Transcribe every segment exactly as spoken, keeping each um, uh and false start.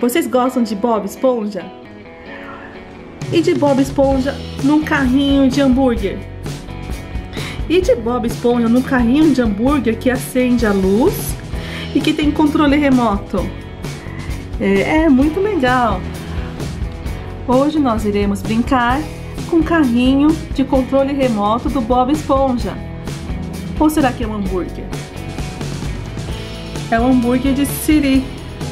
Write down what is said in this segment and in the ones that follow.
Vocês gostam de Bob Esponja? E de Bob Esponja num carrinho de hambúrguer? E de Bob Esponja num carrinho de hambúrguer que acende a luz e que tem controle remoto? É, é muito legal. Hoje nós iremos brincar com um carrinho de controle remoto do Bob Esponja. Ou será que é um hambúrguer? É um hambúrguer de siri.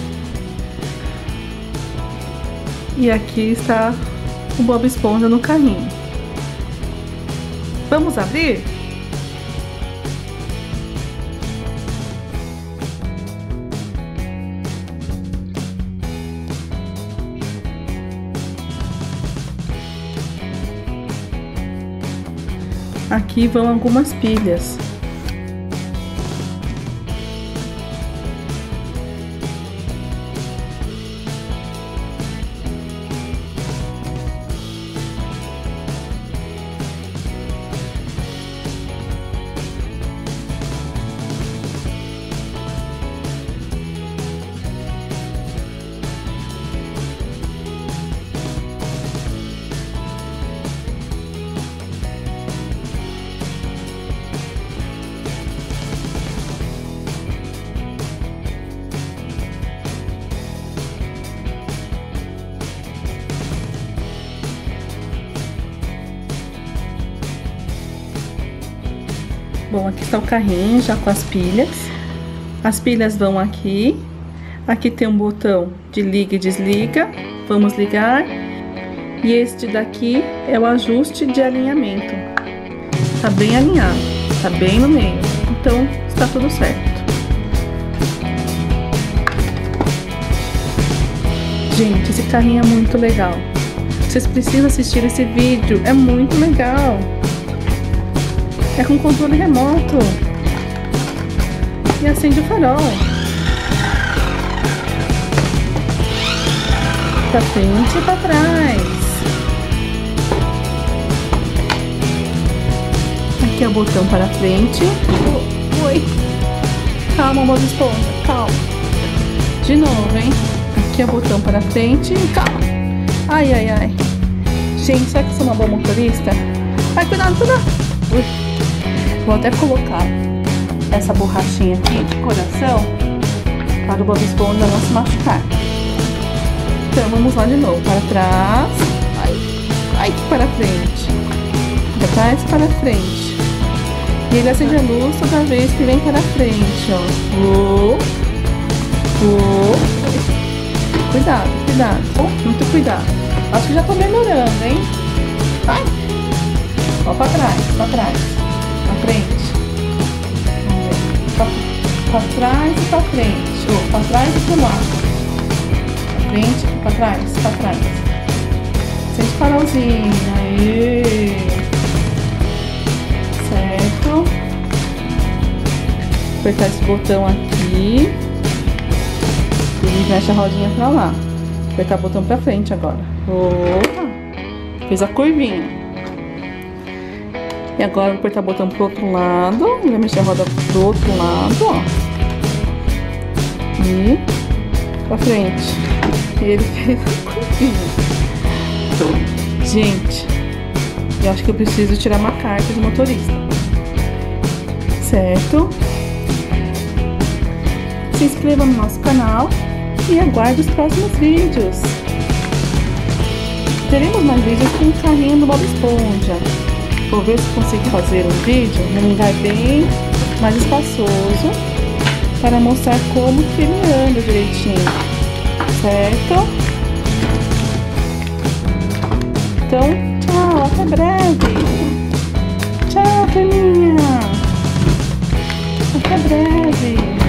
E aqui está o Bob Esponja no carrinho. Vamos abrir? Aqui vão algumas pilhas. Bom, aqui está o carrinho já com as pilhas. As pilhas vão aqui. Aqui tem um botão de liga e desliga. Vamos ligar. E este daqui é o ajuste de alinhamento. Tá bem alinhado, tá bem no meio. Então está tudo certo. Gente, esse carrinho é muito legal. Vocês precisam assistir esse vídeo, é muito legal. É com controle remoto. E acende o farol. Pra frente e pra trás. Aqui é o botão para frente. Oi. Calma, Bob Esponja, calma. De novo, hein? Aqui é o botão para frente. Calma. Ai, ai, ai. Gente, será que eu sou uma boa motorista? Ai, cuidado, cuidado. Ui. Vou até colocar essa borrachinha aqui de coração para o Bob Esponja não se machucar. Então vamos lá de novo. Para trás. Ai, ai, para frente. Para trás, para frente. E ele acende a luz toda vez que vem para frente, ó. Uou. Uou. Cuidado, cuidado. Oh, muito cuidado. Acho que já tô melhorando, hein? Ai. Ó, para trás, para trás. Pra frente. Pra, pra trás e pra frente. Ou pra trás e pro lado. Pra frente, pra trás, pra trás. Acende o farolzinho. Aê! Certo. Apertar esse botão aqui. E mexe a rodinha pra lá. Apertar o botão pra frente agora. Opa! Fez a curvinha. E agora eu vou apertar o botão pro outro lado. Vou mexer a roda pro outro lado, ó. E pra frente. E ele fez a curvinha. Gente, eu acho que eu preciso tirar uma carta de motorista. Certo? Se inscreva no nosso canal e aguarde os próximos vídeos. Teremos mais vídeos com o carrinho do Bob Esponja. Vou ver se consigo fazer um vídeo num lugar bem mais espaçoso para mostrar como que ele anda direitinho, certo? Então, tchau, até breve! Tchau, Peninha! Até breve!